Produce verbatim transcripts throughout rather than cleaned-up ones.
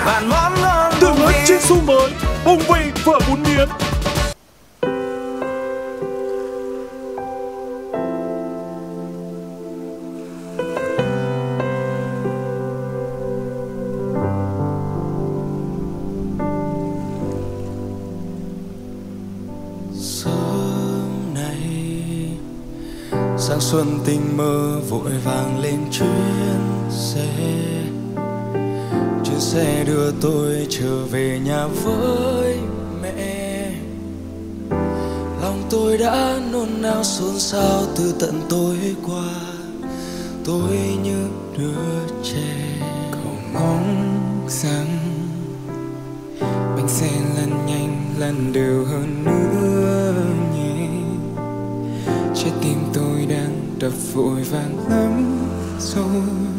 vạn món ngon Từ lớn trên xu mới, bông vị phở bún miến. Sáng xuân tình mơ vội vàng lên chuyến xe, chuyến xe đưa tôi trở về nhà với mẹ. Lòng tôi đã nôn nao xôn xao từ tận tối qua, tôi như đứa trẻ. Cậu mong rằng bánh xe lăn nhanh lăn đều hơn nữa nhé. Trái tim tôi đang đập vội vàng lắm rồi.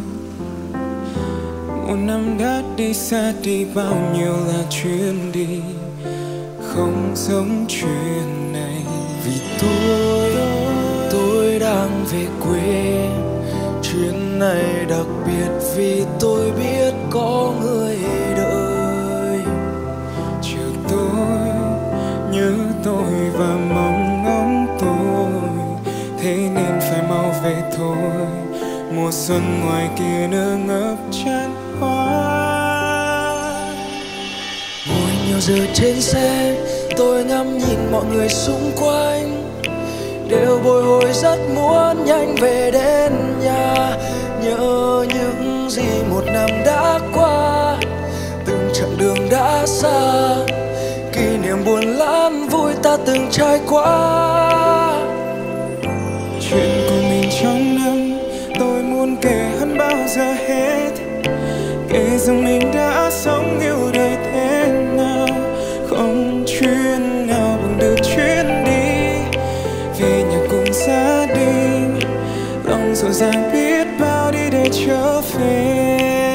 Một năm đã đi xa đi, bao nhiêu là chuyến đi không giống chuyện này. Vì tôi, tôi đang về quê. Chuyến này đặc biệt vì tôi biết có người đợi. Chờ tôi, nhớ tôi và mong ngóng tôi, thế nên phải mau về thôi. Mùa xuân ngoài kia nở ngập tràn hoa. Ngồi nhiều giờ trên xe, tôi ngắm nhìn mọi người xung quanh, đều bồi hồi rất muốn nhanh về đến nhà. Nhớ những gì một năm đã qua, từng chặng đường đã xa, kỷ niệm buồn lắm vui ta từng trải qua. Chuyện của mình trong năm tôi muốn kể hơn bao giờ hết, kể rằng mình đã sống yêu đời thế nào. Không chuyến nào bằng được chuyến đi về nhà cùng gia đình, lòng rộn ràng biết bao đi để trở về.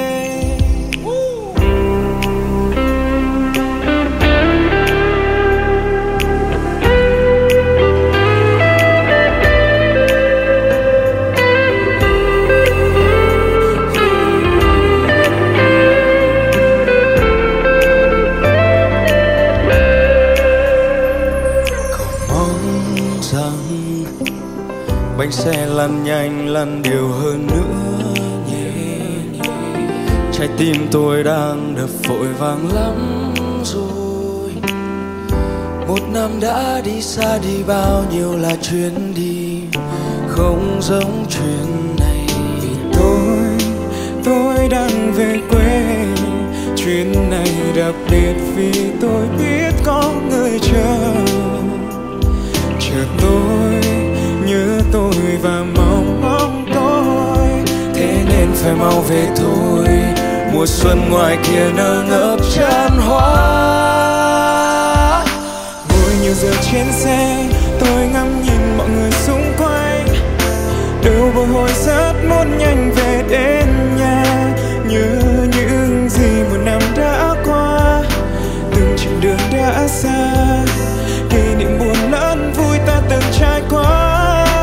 Bánh xe lăn nhanh lăn đều hơn nữa nhé. Trái tim tôi đang đập vội vàng lắm rồi. Một năm đã đi xa đi, bao nhiêu là chuyến đi không giống chuyến này. Vì tôi, tôi đang về quê. Chuyến này đặc biệt vì tôi biết có người chờ. Chờ tôi, nhớ tôi và mong mong tôi, thế nên phải mau về thôi. Mùa xuân ngoài kia nở ngập tràn hoa. ngồi nhiều giờ trên xe, tôi ngắm nhìn mọi người xung quanh, đều bồi hồi rất muốn nhanh về đến nhà. Nhớ những gì một năm đã qua, từng chặng đường đã xa, kỷ niệm buồn lẫn vui ta từng trải qua.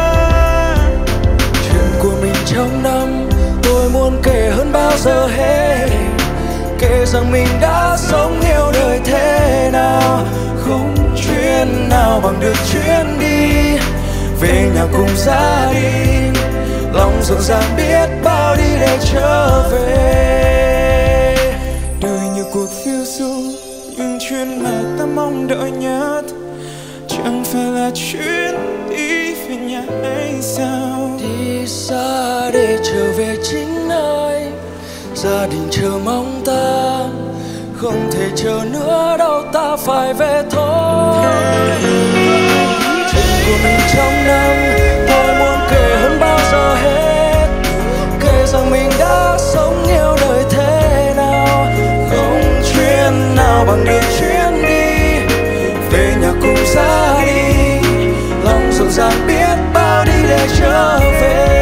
Của mình trong năm tôi muốn kể hơn bao giờ hết, kể rằng mình đã sống yêu đời thế nào. Không chuyến nào bằng được chuyến đi về nhà cùng gia đình, lòng rộn ràng biết bao đi để trở về. Đời như cuộc phiêu du, những chuyến mà ta mong đợi nhất chẳng phải là chuyến đi về nhà hay sao? Đi xa để trở về chính nơi gia đình chờ mong ta, không thể chờ nữa đâu ta phải về thôi. Chuyện của mình trong năm tôi muốn kể hơn bao giờ hết, kể rằng mình đã sống yêu đời thế nào. Không chuyến nào bằng được chuyến đi về nhà cùng gia đình, lòng rộn ràng biết bao đi để trở về.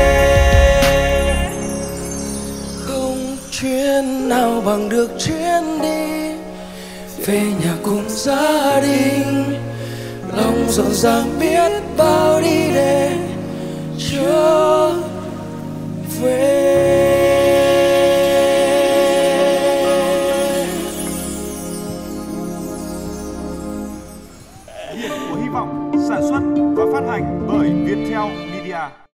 Không chuyến nào bằng được chuyến đi về nhà cùng gia đình, lòng rộn ràng biết bao đi để trở về. vọng, sản xuất và phát hành bởi Viettel Media.